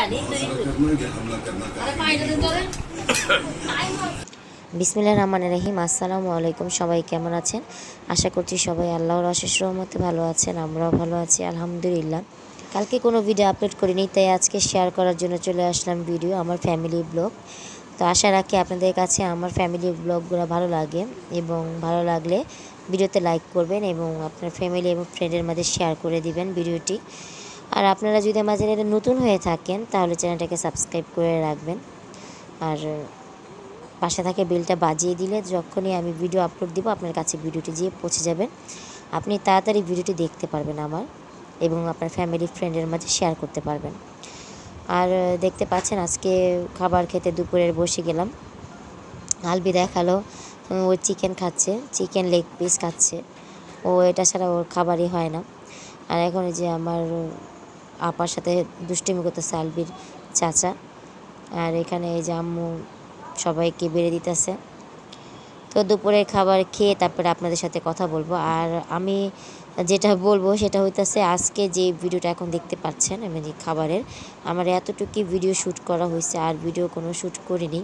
বিসমিল্লাহির রহমানির রহিম। আসসালামু আলাইকুম। সবাই কেমন আছেন? আশা করছি সবাই আল্লাহর অশেষ রহমতে ভালো আছেন। আমরাও ভালো আছি আলহামদুলিল্লাহ। কালকে কোনো ভিডিও আপলোড করিনি, তাই আজকে শেয়ার করার জন্য চলে আসলাম ভিডিও, আমার ফ্যামিলি ব্লগ। তো আশা রাখি আপনাদের কাছে আমার ফ্যামিলি ব্লগগুলো ভালো লাগে, এবং ভালো লাগলে ভিডিওতে লাইক করবেন এবং আপনার ফ্যামিলি এবং ফ্রেন্ডের মাঝে শেয়ার করে দিবেন ভিডিওটি। আর আপনারা যদি আমার চ্যানেলে নতুন হয়ে থাকেন তাহলে চ্যানেলটাকে সাবস্ক্রাইব করে রাখবেন, আর পাশে থাকে বেলটা বাজিয়ে দিলে যখনই আমি ভিডিও আপলোড দিব আপনার কাছে ভিডিওটি যেয়ে পৌঁছে যাবেন। আপনি তাড়াতাড়ি ভিডিওটি দেখতে পারবেন আমার, এবং আপনার ফ্যামিলি ফ্রেন্ডের মাঝে শেয়ার করতে পারবেন। আর দেখতে পাচ্ছেন আজকে খাবার খেতে দুপুরের বসে গেলাম। আলবি দেখালো ও চিকেন খাচ্ছে, চিকেন লেগ পিস খাচ্ছে। ও এটা ছাড়া ওর খাবারই হয় না। আর এখন যে আমার আপার সাথে দুষ্টুমি করতেছে আলবির চাচা। আর এখানে এই যে আম্মু সবাইকে বেড়ে দিতেছে। তো দুপুরের খাবার খেয়ে তারপরে আপনাদের সাথে কথা বলবো। আর আমি যেটা বলবো সেটা হইতেছে, আজকে যে ভিডিওটা এখন দেখতে পাচ্ছেন মানে খাবারের, আমার এতটুকুই ভিডিও শ্যুট করা হয়েছে, আর ভিডিও কোনো শ্যুট করিনি।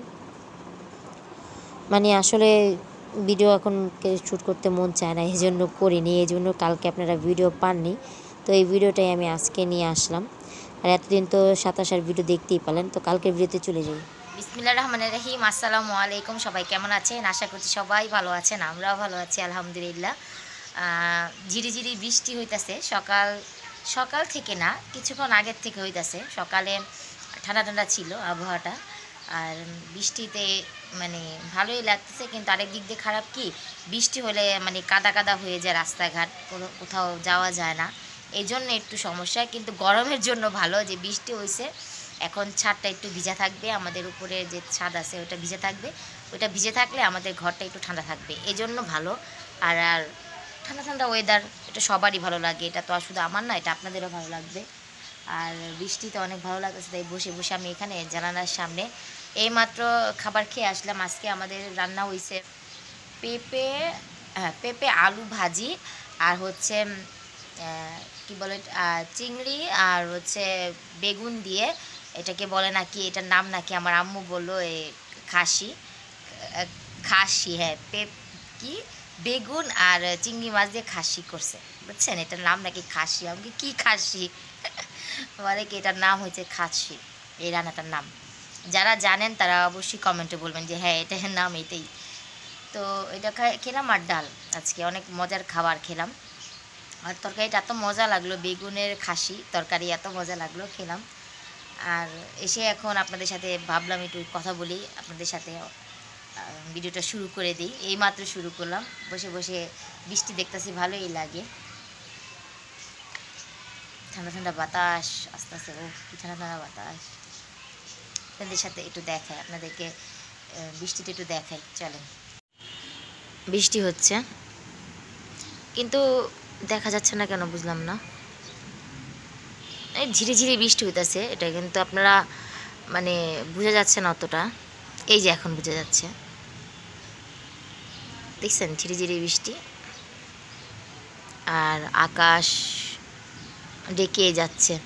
মানে আসলে ভিডিও এখন শ্যুট করতে মন চায় না, এই জন্য করিনি, এই জন্য কালকে আপনারা ভিডিও পাননি। তো এই ভিডিওটাই আমি আজকে নিয়ে আসলাম। আর এতদিন তো 27 ভিডিও দেখতেই পেলেন। তো কালকের ভিডিওতে চলে যাই। বিসমিল্লাহির রহমানির রহিম। আসসালামু আলাইকুম। সবাই কেমন আছেন? আশা করছি সবাই ভালো আছেন, আমরাও ভালো আছি আলহামদুলিল্লাহ। ঝিরিঝিরি বৃষ্টি হইতাছে সকাল থেকে না, কিছুক্ষণ আগের থেকে হইতাছে। সকালে ঠান্ডা ঠান্ডা ছিল আবহাওয়াটা, আর বৃষ্টিতে মানে ভালোই লাগতেছে। কিন্তু আরেক দিক দিয়ে খারাপ কি, বৃষ্টি হলে মানে কাদা কাদা হয়ে যায় রাস্তাঘাট, কোথাও যাওয়া যায় না, এই জন্য একটু সমস্যা। কিন্তু গরমের জন্য ভালো যে বৃষ্টি হয়েছে, এখন ছাদটা একটু ভিজা থাকবে, আমাদের উপরে যে ছাদ আছে ওটা ভিজে থাকবে। ওটা ভিজে থাকলে আমাদের ঘরটা একটু ঠান্ডা থাকবে, এই জন্য ভালো। আর ঠান্ডা ঠান্ডা ওয়েদার, এটা সবারই ভালো লাগে, এটা তো আর শুধু আমার না, এটা আপনাদেরও ভালো লাগবে। আর বৃষ্টিতে অনেক ভালো লাগতেছে, তাই বসে বসে আমি এখানে জানালার সামনে এইমাত্র খাবার খেয়ে আসলাম। আজকে আমাদের রান্না হয়েছে পেঁপে আলু ভাজি, আর হচ্ছে কি বলে চিংড়ি, আর হচ্ছে বেগুন দিয়ে, এটাকে বলে নাকি, এটার নাম নাকি আমার আম্মু বললো খাসি হ্যাঁ, কি বেগুন আর চিংড়ি মাছ দিয়ে খাসি করছে, বুঝছেন? এটার নাম নাকি খাসি। আমাকে কি খাসি বলে কি, এটার নাম হচ্ছে খাসি, এই রান্নাটার নাম। যারা জানেন তারা অবশ্যই কমেন্টে বলবেন যে হ্যাঁ এটার নাম এটাই। তো এটা খেলাম, আর ডাল। আজকে অনেক মজার খাবার খেলাম, আর তরকারিটা এত মজা লাগলো, বেগুনের খাসি তরকারি এত মজা লাগলো, খেলাম। আর এসে এখন আপনাদের সাথে ভাবলাম একটু কথা বলি, আপনাদের সাথে ভিডিওটা শুরু করে দিই। এই মাত্র শুরু করলাম, বসে বসে বৃষ্টি দেখতেছি, ভালোই লাগে। ঠান্ডা ঠান্ডা বাতাস আস্তে আস্তে, ও কি ঠান্ডা ঠান্ডা বাতাস। আপনাদের সাথে একটু দেখাই, আপনাদেরকে বৃষ্টিটা একটু দেখাই, চলেন। বৃষ্টি হচ্ছে কিন্তু দেখা যাচ্ছে না কেন, বুঝলাম না। এই ঝিরিঝিরি বৃষ্টি হইতেছে, এটা কিন্তু আপনারা মানে বোঝা যাচ্ছে না অতটা। এই যে এখন বোঝা যাচ্ছে, দেখছেন ঝিরিঝিরি বৃষ্টি, আর আকাশ ডেকে যাচ্ছে।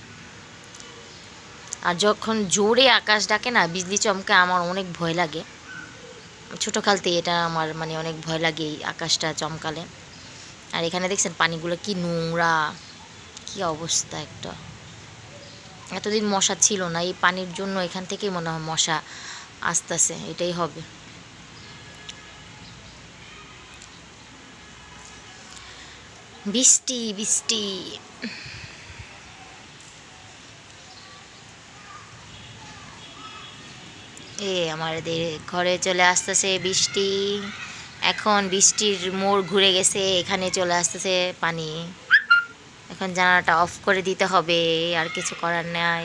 আর যখন জোরে আকাশ ডাকে না, বিজলি চমকে, আমার অনেক ভয় লাগে। ছোটো কালতে এটা আমার মানে অনেক ভয় লাগে এই আকাশটা চমকালে। আর এখানে দেখছেন পানিগুলো কি নোংরা, কি অবস্থা একটা। এতদিন মশা ছিল না, এই পানির জন্য এখান থেকেই মনে হয় মশা আসতেছে, এটাই হবে। বৃষ্টি বৃষ্টি আমাদের ঘরে চলে আসতেছে বৃষ্টি। এখন বৃষ্টির মোড় ঘুরে গেছে, এখানে চলে আসতেছে পানি। এখন জানালাটা অফ করে দিতে হবে, আর কিছু করার নাই।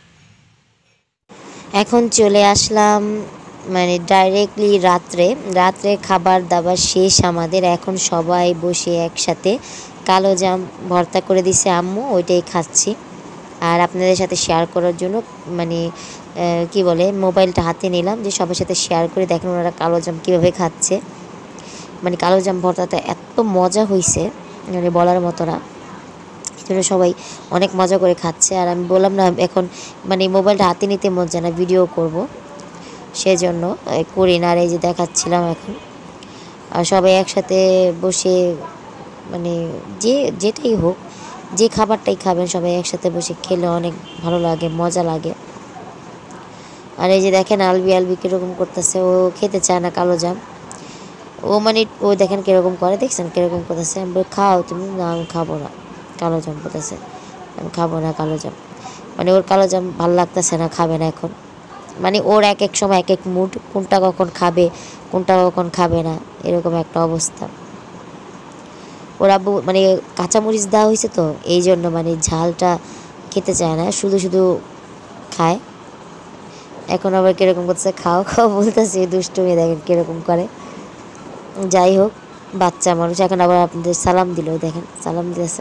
এখন চলে আসলাম মানে ডাইরেক্টলি রাত্রে খাবার দাবার শেষ আমাদের। এখন সবাই বসে একসাথে কালো জাম ভর্তা করে দিছে আম্মু, ওইটাই খাচ্ছি। আর আপনাদের সাথে শেয়ার করার জন্য মানে কি বলে, মোবাইলটা হাতে নিলাম যে সবার সাথে শেয়ার করে দেখেন ওনারা কালো জাম কীভাবে খাচ্ছে। মানে কালো জাম ভর্তাটা এত মজা হয়েছে মানে বলার মতো না। জন্য সবাই অনেক মজা করে খাচ্ছে। আর আমি বললাম না এখন মানে মোবাইলটা হাতে নিতে মন চায় না, ভিডিও করব, সেজন্য করি না। আর এই যে দেখাচ্ছিলাম এখন। আর সবাই একসাথে বসে মানে যেটাই হোক, যে খাবারটাই খাবেন সবাই একসাথে বসে খেলে অনেক ভালো লাগে, মজা লাগে। আর এই যে দেখেন আলবি কীরকম করতেছে, ও খেতে চায় না কালো জাম। ও মানে ও দেখেন কীরকম করে, দেখছেন কীরকম করতেছে। আমি বলি খাও তুমি, না আমি খাবো না, কালো জাম করতেছে, আমি খাবো না কালো জাম। মানে ওর কালো জাম ভালো লাগতেছে না, খাবে না এখন। মানে ওর এক এক সময় এক এক মুড, কোনটা কখন খাবে কোনটা কখন খাবে না, এরকম একটা অবস্থা। ওর আব্বু মানে কাঁচামরিচ দেওয়া হয়েছে তো এই জন্য মানে ঝালটা খেতে চায় না, শুধু শুধু খায়। এখন আবার কীরকম করতেছে, খাও খাও বলতেছে, দুষ্টুমি দেখেন কীরকম করে। যাই হোক, বাচ্চা মানুষ। এখন আবার আপনাদের সালাম দিল, দেখেন সালাম দিতেছে।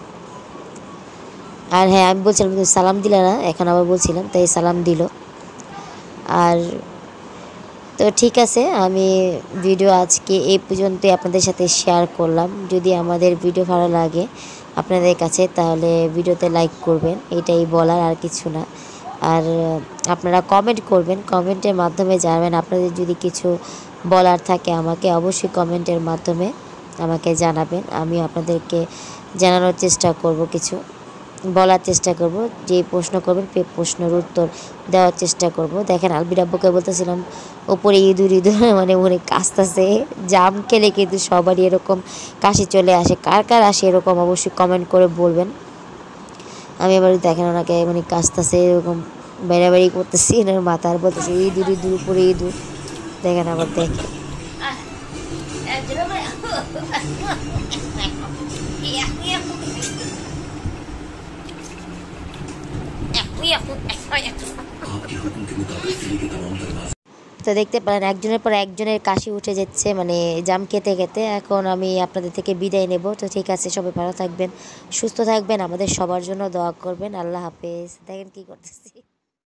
আর হ্যাঁ, আমি বলছিলাম তুমি সালাম দিলে না, এখন আবার বলছিলাম, তাই সালাম দিল। আর তো ঠিক আছে, আমি ভিডিও আজকে এই পর্যন্তই আপনাদের সাথে শেয়ার করলাম। যদি আমাদের ভিডিও ভালো লাগে আপনাদের কাছে তাহলে ভিডিওতে লাইক করবেন, এটাই বলার, আর কিছু না। আর আপনারা কমেন্ট করবেন, কমেন্টের মাধ্যমে জানাবেন আপনাদের যদি কিছু বলার থাকে আমাকে অবশ্যই কমেন্টের মাধ্যমে আমাকে জানাবেন। আমি আপনাদেরকে জানানোর চেষ্টা করব, কিছু বলার চেষ্টা করব। যে প্রশ্ন করবেন প্রশ্নের উত্তর দেওয়ার চেষ্টা করব। দেখেন আলবির আব্বুকে বলতেছিলাম ওপরে ইঁদুর মানে অনেক কাশতেছে। জাম খেলে কিন্তু সবারই এরকম কাশি চলে আসে, কার কার আসে এরকম অবশ্যই কমেন্ট করে বলবেন। আমি এবার দেখেন ওনাকে মানে কাশতেছে, এরকম বেড়াবেড়ি করতেছি এনার মাথার, বলতেছে ইঁদুর উপরে ইঁদুর। দেখেন আবার দেখেন তো দেখতে পারেন একজনের পর একজনের কাশি উঠে যাচ্ছে মানে জাম খেতে খেতে। এখন আমি আপনাদের থেকে বিদায় নেব। তো ঠিক আছে, সবাই ভালো থাকবেন, সুস্থ থাকবেন, আমাদের সবার জন্য দোয়া করবেন। আল্লাহ হাফেজ। দেখেন কি করতেছি।